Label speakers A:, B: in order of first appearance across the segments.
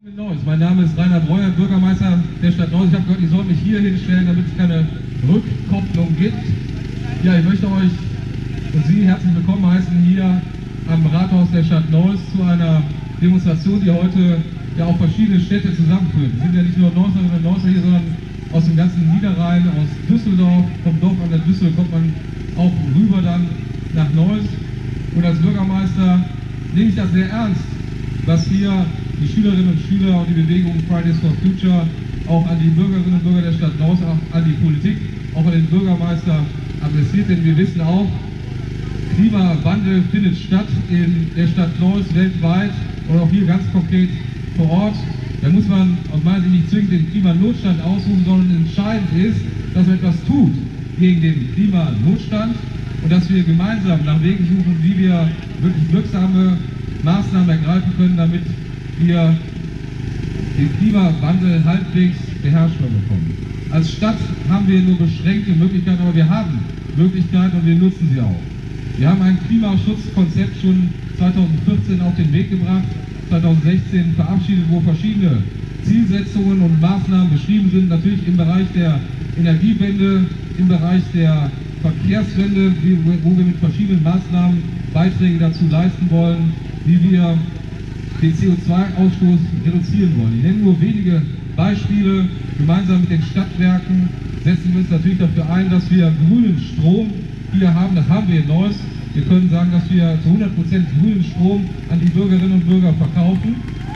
A: Neuss. Mein Name ist Rainer Breuer, Bürgermeister der Stadt Neuss. Ich habe gehört, ich soll mich hier hinstellen, damit es keine Rückkopplung gibt. Ja, ich möchte euch und Sie herzlich willkommen heißen hier am Rathaus der Stadt Neuss zu einer Demonstration, die heute ja auch verschiedene Städte zusammenführt. Es sind ja nicht nur Neusserinnen und Neusser hier, sondern aus dem ganzen Niederrhein, aus Düsseldorf, vom Dorf an der Düssel kommt man auch rüber dann nach Neuss. Und als Bürgermeister nehme ich das sehr ernst, was hier die Schülerinnen und Schüler und die Bewegung Fridays for Future auch an die Bürgerinnen und Bürger der Stadt Neuss, auch an die Politik, auch an den Bürgermeister adressiert. Denn wir wissen auch, Klimawandel findet statt in der Stadt Neuss weltweit und auch hier ganz konkret vor Ort. Da muss man aus meiner Sicht nicht zwingend den Klimanotstand ausrufen, sondern entscheidend ist, dass man etwas tut gegen den Klimanotstand und dass wir gemeinsam nach Wegen suchen, wie wir wirklich wirksame Maßnahmen ergreifen können, damit wir den Klimawandel halbwegs beherrschbar bekommen. Als Stadt haben wir nur beschränkte Möglichkeiten, aber wir haben Möglichkeiten und wir nutzen sie auch. Wir haben ein Klimaschutzkonzept schon 2014 auf den Weg gebracht, 2016 verabschiedet, wo verschiedene Zielsetzungen und Maßnahmen beschrieben sind, natürlich im Bereich der Energiewende, im Bereich der Verkehrswende, wo wir mit verschiedenen Maßnahmen Beiträge dazu leisten wollen, wie wir den CO2-Ausstoß reduzieren wollen. Ich nenne nur wenige Beispiele. Gemeinsam mit den Stadtwerken setzen wir uns natürlich dafür ein, dass wir grünen Strom hier haben. Das haben wir in Neuss. Wir können sagen, dass wir zu 100% grünen Strom an die Bürgerinnen und Bürger verkaufen.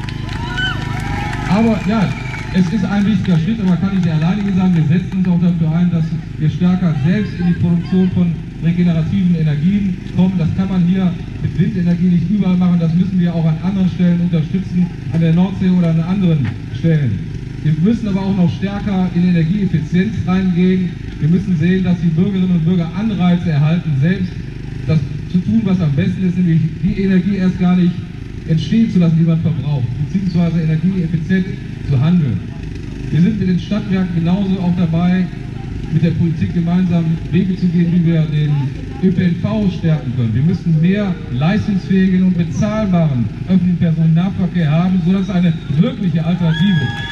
A: Aber ja, es ist ein wichtiger Schritt, aber kann nicht der alleinige sein. Wir setzen uns auch dafür ein, dass wir stärker selbst in die Produktion von regenerativen Energien kommen. Das kann man hier mit Windenergie nicht überall machen, das müssen wir auch an anderen Stellen unterstützen, an der Nordsee oder an anderen Stellen. Wir müssen aber auch noch stärker in Energieeffizienz reingehen. Wir müssen sehen, dass die Bürgerinnen und Bürger Anreize erhalten, selbst das zu tun, was am besten ist, nämlich die Energie erst gar nicht entstehen zu lassen, die man verbraucht, beziehungsweise energieeffizient zu handeln. Wir sind mit den Stadtwerken genauso auch dabei, mit der Politik gemeinsam Wege zu gehen, wie wir den ÖPNV stärken können. Wir müssen mehr leistungsfähigen und bezahlbaren öffentlichen Personennahverkehr haben, sodass es eine wirkliche Alternative ist.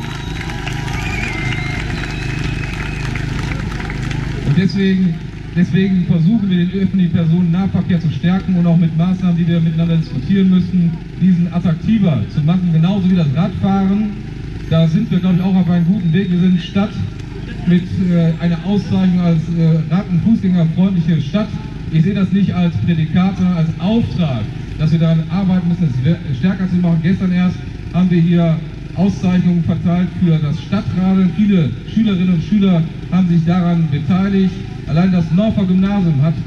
A: Und deswegen versuchen wir den öffentlichen Personennahverkehr zu stärken und auch mit Maßnahmen, die wir miteinander diskutieren müssen, diesen attraktiver zu machen, genauso wie das Radfahren. Da sind wir, glaube ich, auch auf einem guten Weg. Wir sind Stadt mit einer Auszeichnung als rad- und fußgängerfreundliche Stadt. Ich sehe das nicht als Prädikat, sondern als Auftrag, dass wir daran arbeiten müssen, es stärker zu machen. Gestern erst haben wir hier Auszeichnungen verteilt für das Stadtradeln. Viele Schülerinnen und Schüler haben sich daran beteiligt. Allein das Norfer Gymnasium hat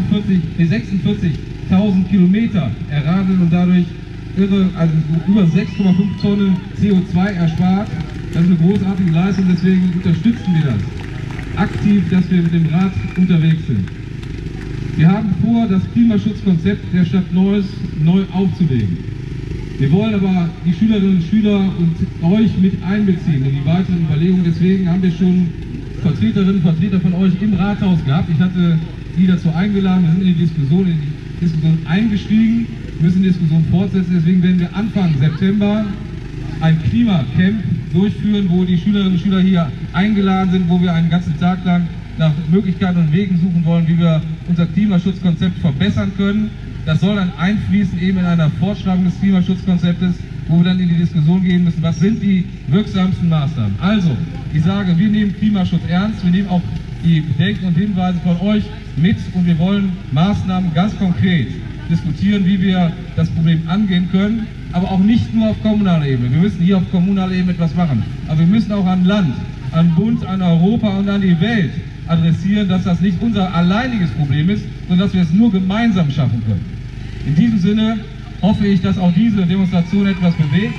A: 46.000 Kilometer erradelt und dadurch über 6,5 Tonnen CO2 erspart. Das ist eine großartige Leistung, deswegen unterstützen wir das aktiv, dass wir mit dem Rad unterwegs sind. Wir haben vor, das Klimaschutzkonzept der Stadt Neuss neu aufzulegen. Wir wollen aber die Schülerinnen und Schüler und euch mit einbeziehen in die weiteren Überlegungen. Deswegen haben wir schon Vertreterinnen und Vertreter von euch im Rathaus gehabt. Ich hatte die dazu eingeladen, wir sind in die Diskussion eingestiegen, müssen die Diskussion fortsetzen. Deswegen werden wir Anfang September ein Klimacamp durchführen, wo die Schülerinnen und Schüler hier eingeladen sind, wo wir einen ganzen Tag lang nach Möglichkeiten und Wegen suchen wollen, wie wir unser Klimaschutzkonzept verbessern können. Das soll dann einfließen eben in einer Fortschreibung des Klimaschutzkonzeptes, wo wir dann in die Diskussion gehen müssen, was sind die wirksamsten Maßnahmen. Also, ich sage, wir nehmen Klimaschutz ernst, wir nehmen auch die Bedenken und Hinweise von euch mit und wir wollen Maßnahmen ganz konkret diskutieren, wie wir das Problem angehen können, aber auch nicht nur auf kommunaler Ebene. Wir müssen hier auf kommunaler Ebene etwas machen, aber wir müssen auch an Land, an Bund, an Europa und an die Welt adressieren, dass das nicht unser alleiniges Problem ist, sondern dass wir es nur gemeinsam schaffen können. In diesem Sinne hoffe ich, dass auch diese Demonstration etwas bewegt.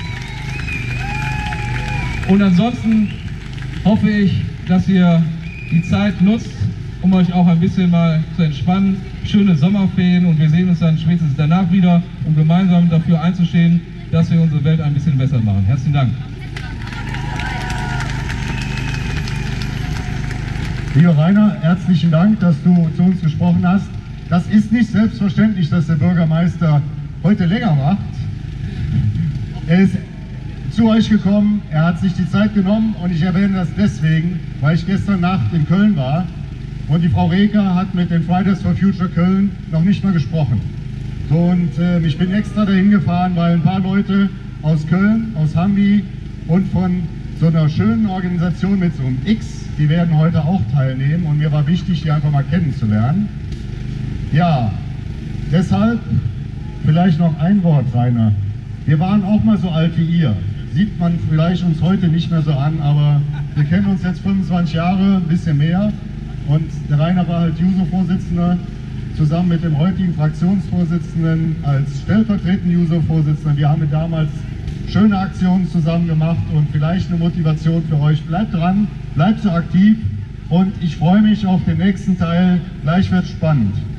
A: Und ansonsten hoffe ich, dass ihr die Zeit nutzt, um euch auch ein bisschen mal zu entspannen. Schöne Sommerferien und wir sehen uns dann spätestens danach wieder, um gemeinsam dafür einzustehen, dass wir unsere Welt ein bisschen besser machen. Herzlichen Dank.
B: Lieber Rainer, herzlichen Dank, dass du zu uns gesprochen hast. Das ist nicht selbstverständlich, dass der Bürgermeister heute länger macht. Er ist zu euch gekommen, er hat sich die Zeit genommen und ich erwähne das deswegen, weil ich gestern Nacht in Köln war und die Frau Reker hat mit den Fridays for Future Köln noch nicht mal gesprochen. So, und ich bin extra dahin gefahren, weil ein paar Leute aus Köln, aus Hambi und von so einer schönen Organisation mit so einem X, die werden heute auch teilnehmen und mir war wichtig, die einfach mal kennenzulernen. Ja, deshalb vielleicht noch ein Wort, Rainer. Wir waren auch mal so alt wie ihr. Sieht man vielleicht uns heute nicht mehr so an, aber wir kennen uns jetzt 25 Jahre, ein bisschen mehr. Und der Rainer war halt Juso-Vorsitzender, zusammen mit dem heutigen Fraktionsvorsitzenden als stellvertretender Juso-Vorsitzender. Wir haben damals schöne Aktionen zusammen gemacht und vielleicht eine Motivation für euch. Bleibt dran, bleibt so aktiv und ich freue mich auf den nächsten Teil. Gleich wird spannend.